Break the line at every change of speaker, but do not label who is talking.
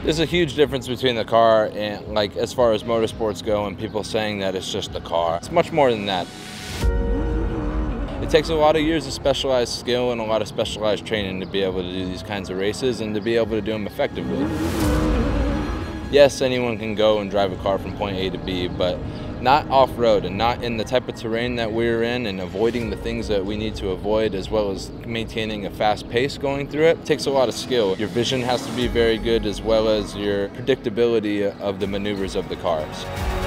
There's a huge difference between the car and, like, as far as motorsports go and people saying that it's just the car. It's much more than that. It takes a lot of years of specialized skill and a lot of specialized training to be able to do these kinds of races and to be able to do them effectively. Yes, anyone can go and drive a car from point A to B, but not off-road and not in the type of terrain that we're in, and avoiding the things that we need to avoid, as well as maintaining a fast pace going through it. It takes a lot of skill. Your vision has to be very good, as well as your predictability of the maneuvers of the cars.